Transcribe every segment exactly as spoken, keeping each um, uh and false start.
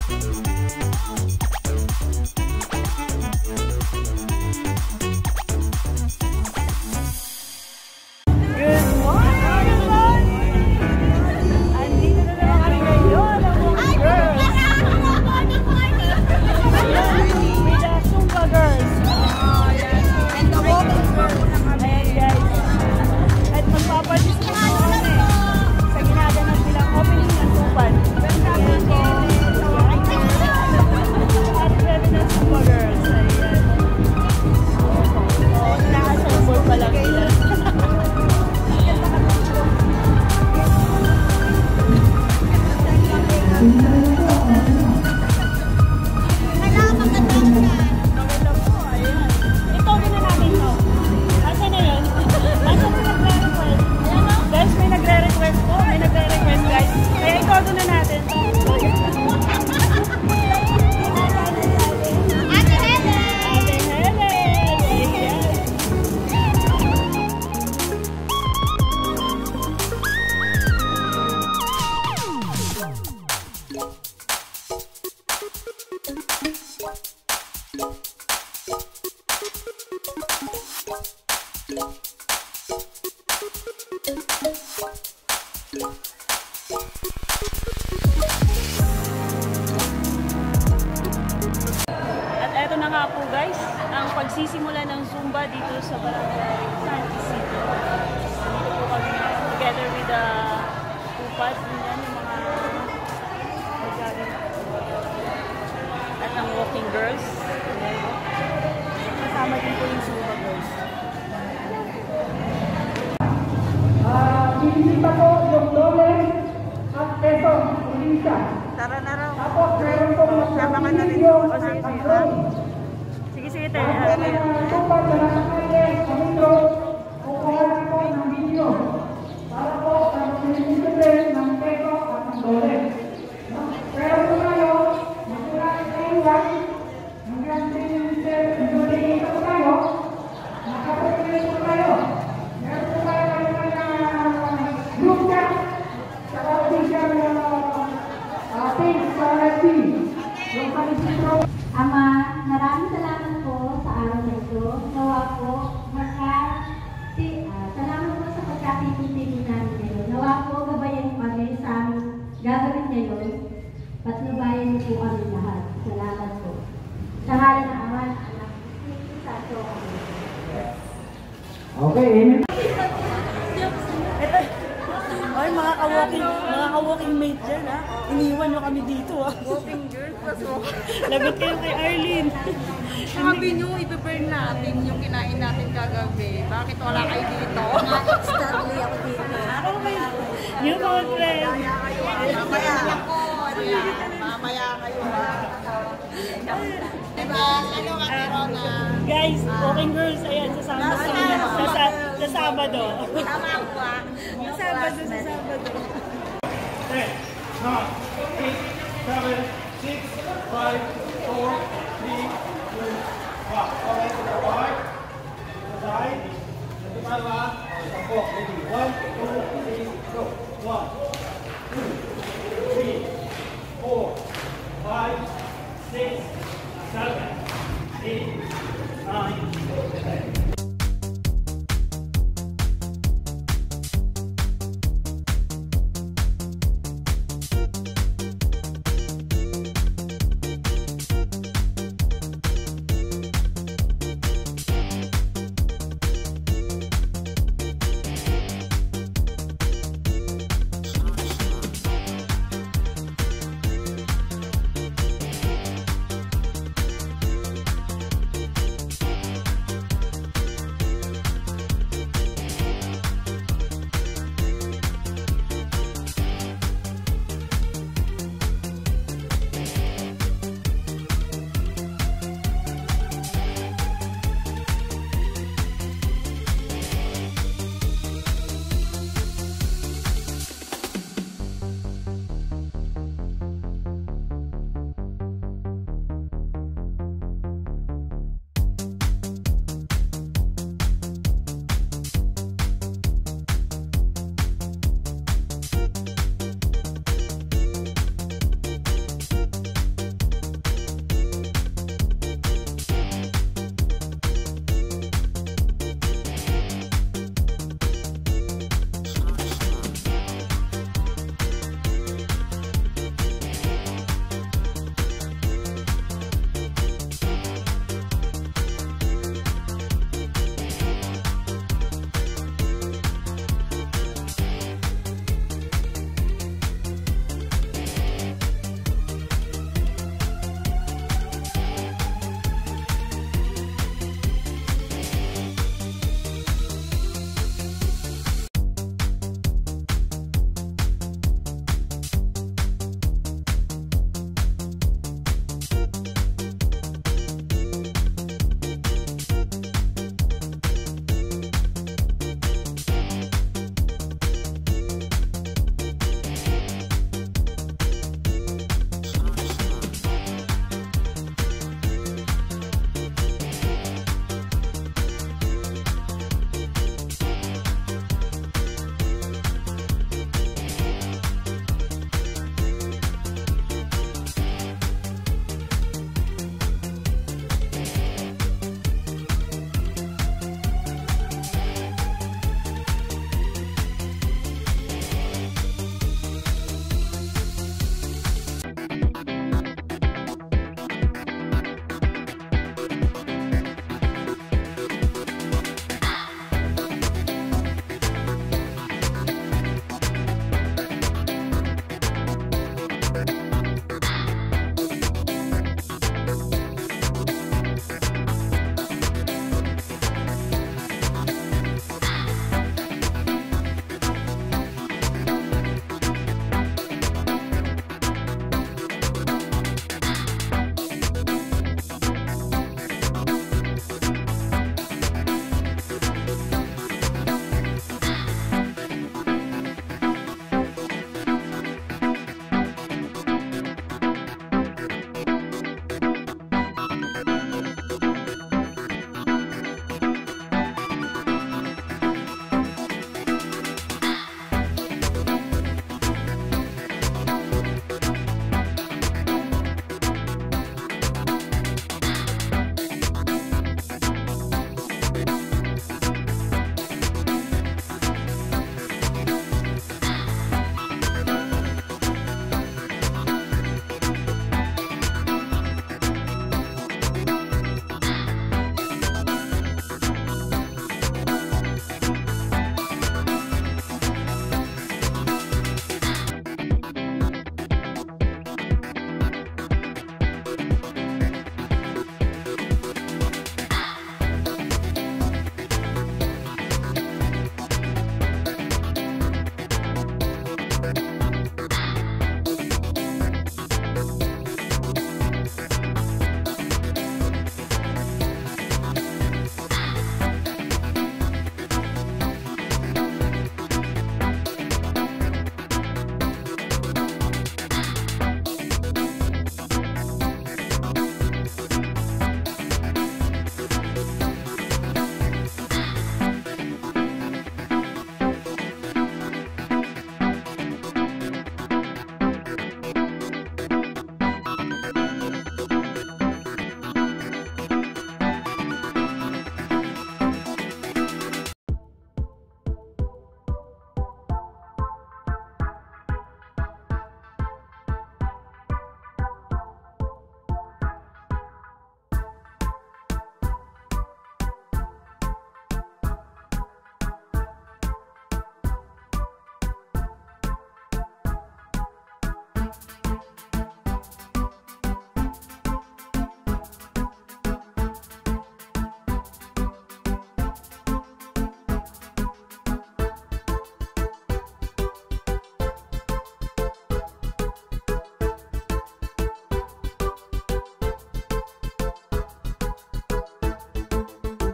At eto na nga po guys, ang pagsisimula ng Zumba dito sa Mariveles San Isidro. Dito po kami together with the TUPAD, yung mga at ang walking girls. Kasama din po yung Zumba girls. Binisita po yung dole at peso, isa. Tara na raw. Tapos meron po Sama ka na rin. yung O sige, sige. Sige, sige tayo. tupad na nakakaya sa metro, kukuha na po ng video para po sa pinisitin ng peso at ng dole. Pero po tayo, magkulain kayo lang, hanggang pinisitin po tayo, nakapagpili po tayo. Meron po tayo ng group chat, sa official page sa L T. Yung San Ama, maraming salamat po sa araw na ito. Nawa po, maka, si, uh, salamat po sa pagkatitin namin ngayon. Nawa po, gabayan kami sa aming gagawin ngayon. Patnubayan niyo po kami lahat. Salamat po. Sa ngalan ng Ama, Anak, sa ito kami. Okay, amen. Ay, mga ka-walking, mga ka-walking mate dyan, ha? Iniwan nyo kami dito, ha? Walking girls, paso. Lagot kayo kay Arlene. Sabi nyo, i-burn natin yung kinain natin kagabi. Bakit wala kayo dito? Starly ako dito. Ako kayo. New mga friend. Mamaya ako. Ano yan? Mamaya kayo, ha? Diba? Ano ka, Rona? Guys, walking girls, ayan, sasama sa sa, sa, sa Sabado. Tama ako, ha? Sa Sabado, sa Sabado. ten, nine, eight, seven, six, five, four, three, two, one. Okay, so five. Side. Ito pa ba? Sampo. one, two, three, go. one, two, three, four, five, six, seven, eight, nine, ten.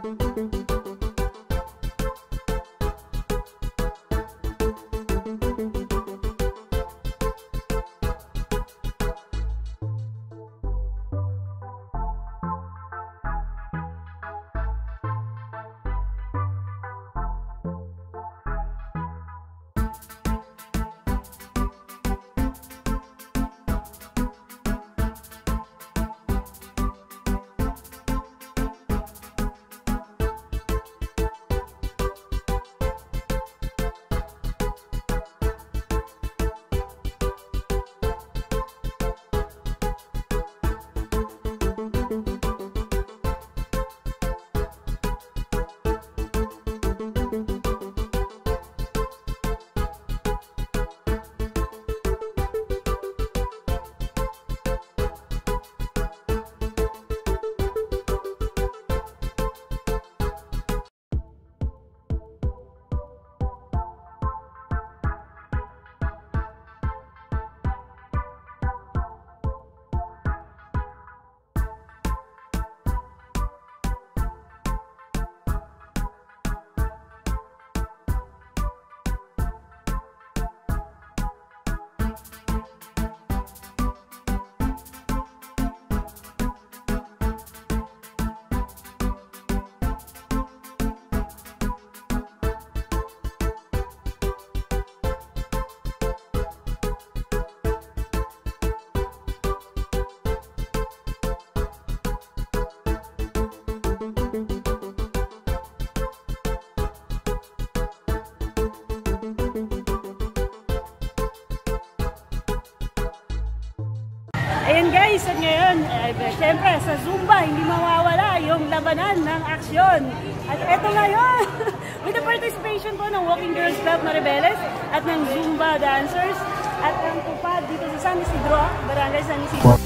Ayan guys, at ngayon, eh, syempre sa Zumba, hindi mawawala yung labanan ng aksyon. At eto ngayon, with the participation po ng Walking Girls Club Mariveles at ng Zumba dancers at ang TUPAD dito sa San Isidro, Brgy San Isidro.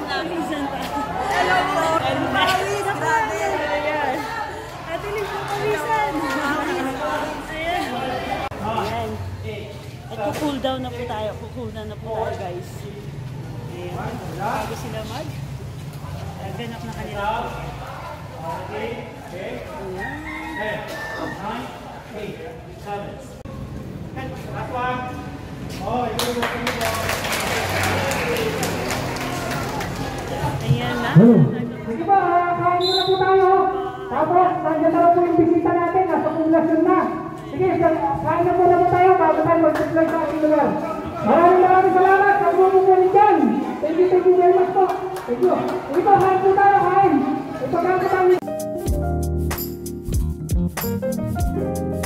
na. Pawisan pa. Hello po. Pawis, grabe. Ayan. Ate Liz, pawisan. Ayan. Ayan. At cool down na po tayo. Cool down na po tayo, guys. Ayan. Bago sila mag ganap na kanila. Okay. Okay. ten, nine, eight, seven. Last one. Oh, you go, you go. Ayan na. Sige ba, kain muna po tayo. Tapos, nandiyan na po yung bisita natin. Nasa populasyon na. Sige, kain na muna po tayo bago tayo mag-supply sa ating lugar. Maraming maraming salamat sa mga pupunin dyan. Thank you, thank you very much po. Thank you. Ito, kain po tayo, kain. Ito, kain po tayo.